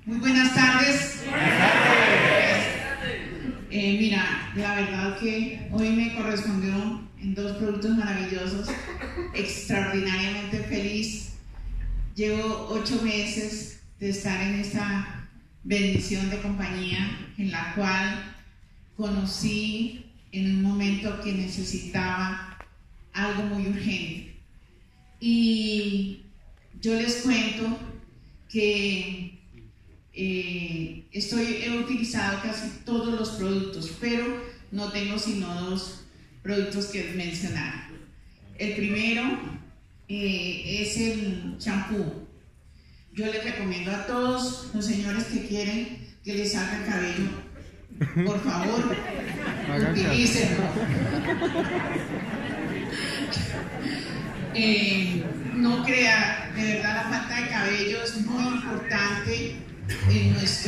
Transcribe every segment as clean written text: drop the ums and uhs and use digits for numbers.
Muy buenas tardes. Buenas tardes. Mira, la verdad que hoy me correspondió en dos productos maravillosos, extraordinariamente feliz. Llevo 8 meses de estar en esta bendición de compañía en la cual conocí en un momento que necesitaba algo muy urgente. Y yo les cuento que he utilizado casi todos los productos, pero no tengo sino 2 productos que mencionar. El primero es el champú. Yo les recomiendo a todos los señores que quieren que les salga el cabello, por favor, utilícenlo. No crea, de verdad la falta de cabello es muy importante en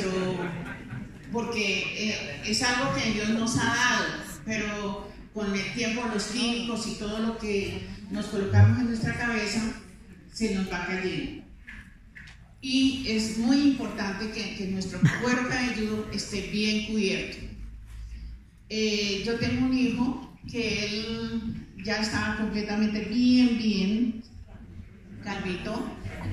porque es algo que Dios nos ha dado, pero con el tiempo los químicos y todo lo que nos colocamos en nuestra cabeza se nos va cayendo. Y es muy importante que nuestro cuero cabelludo esté bien cubierto. Yo tengo un hijo que él ya estaba completamente bien calvito,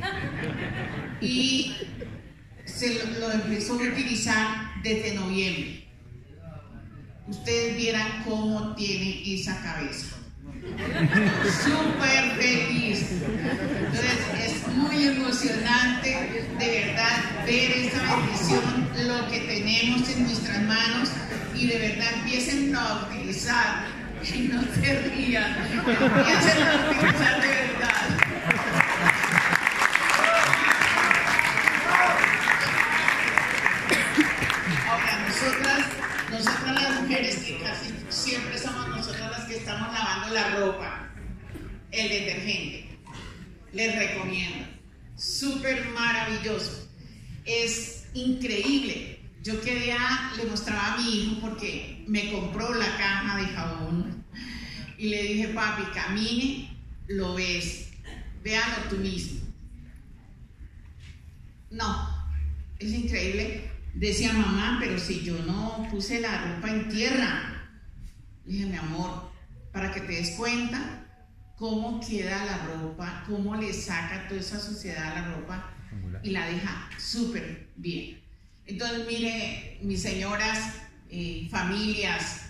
y lo empezó a utilizar desde noviembre. Ustedes vieran cómo tiene esa cabeza. Súper feliz. Entonces es muy emocionante de verdad ver esta bendición, lo que tenemos en nuestras manos, y de verdad empiecen a utilizar, y no se rían, empiecen a utilizar de verdad. Ahora, nosotras las mujeres, que casi siempre somos nosotras las que estamos lavando la ropa, el detergente, les recomiendo, súper maravilloso, es increíble. Yo le mostraba a mi hijo porque me compró la caja de jabón y le dije: papi, camine, lo ves, véalo tú mismo. No, es increíble. Decía: mamá, pero si yo no puse la ropa en tierra. Le dije: mi amor, para que te des cuenta cómo queda la ropa, cómo le saca toda esa suciedad a la ropa y la deja súper bien. Entonces, mire, mis señoras, familias,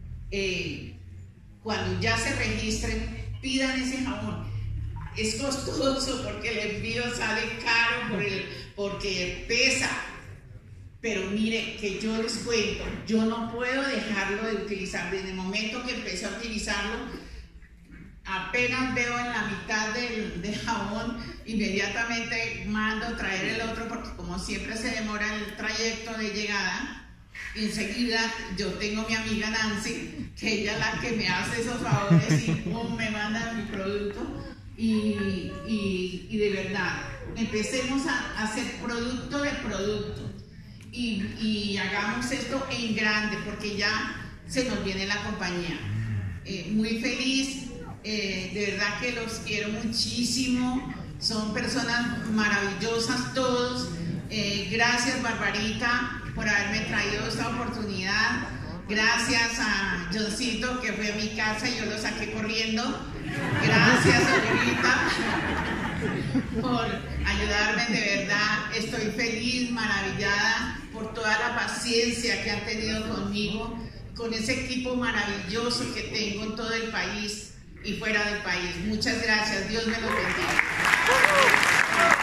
cuando ya se registren, pidan ese jabón. Es costoso porque el envío sale caro porque pesa. Pero mire, que yo les cuento, yo no puedo dejarlo de utilizar. Desde el momento que empecé a utilizarlo, apenas veo en la mitad del jabón, inmediatamente mando traer el otro, porque como siempre se demora el trayecto de llegada. Enseguida yo tengo mi amiga Nancy, que ella es la que me hace esos favores y me manda mi producto. Y de verdad, empecemos a hacer producto de producto. Y hagamos esto en grande, porque ya se nos viene la compañía. Muy feliz, de verdad que los quiero muchísimo, son personas maravillosas todos. Gracias, Barbarita, por haberme traído esta oportunidad. Gracias a Johncito, que fue a mi casa y yo lo saqué corriendo. Gracias, Olivita, por ayudarme, de verdad. Estoy feliz, maravillada por toda la paciencia que han tenido conmigo, con ese equipo maravilloso que tengo en todo el país y fuera del país. Muchas gracias, Dios me lo bendiga.